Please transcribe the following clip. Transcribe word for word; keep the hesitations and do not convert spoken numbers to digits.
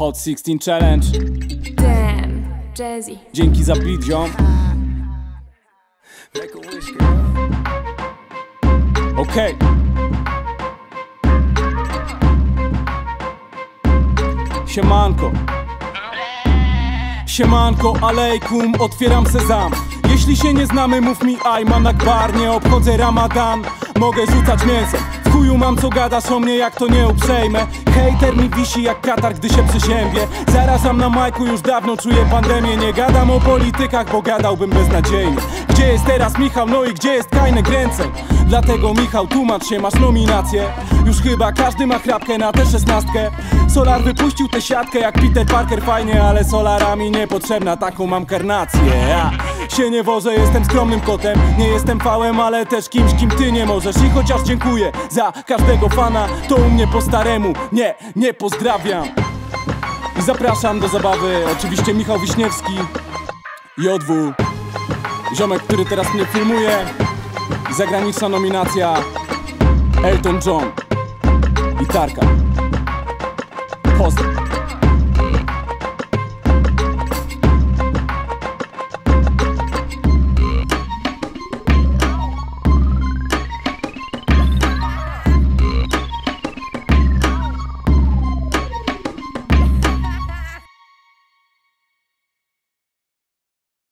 Hot szesnaście Challenge. Damn, Jazzy. Dzięki za beat, ziom. Okej. Okay. Siemanko. Siemanko, alejkum, otwieram sezam. Jeśli się nie znamy, mów mi Ayman Akbar. Nie obchodzę Ramadan, mogę rzucać mięsem. W chuju mam co gadasz o mnie, jak to nie uprzejme. Hejter mi wisi jak katar, gdy się przeziębię. Zarażam na majku, już dawno czuję pandemię. Nie gadam o politykach, bo gadałbym beznadziejnie. Gdzie jest teraz Michał, no i gdzie jest Kajnek Ręcem? Dlatego Michał, tłumacz się, masz nominację. Już chyba każdy ma chrapkę na tę szesnastkę. Solar wypuścił tę siatkę jak Peter Parker, fajnie, ale Solara mi niepotrzebna, taką mam karnację. Ja się nie wożę, jestem skromnym kotem. Nie jestem fałem, ale też kimś, kim ty nie możesz. I chociaż dziękuję za każdego fana, to u mnie po staremu nie, nie pozdrawiam. I zapraszam do zabawy, oczywiście Michał Wiśniewski, J W, ziomek, który teraz mnie filmuje. Zagraniczna nominacja Elton John, gitarka.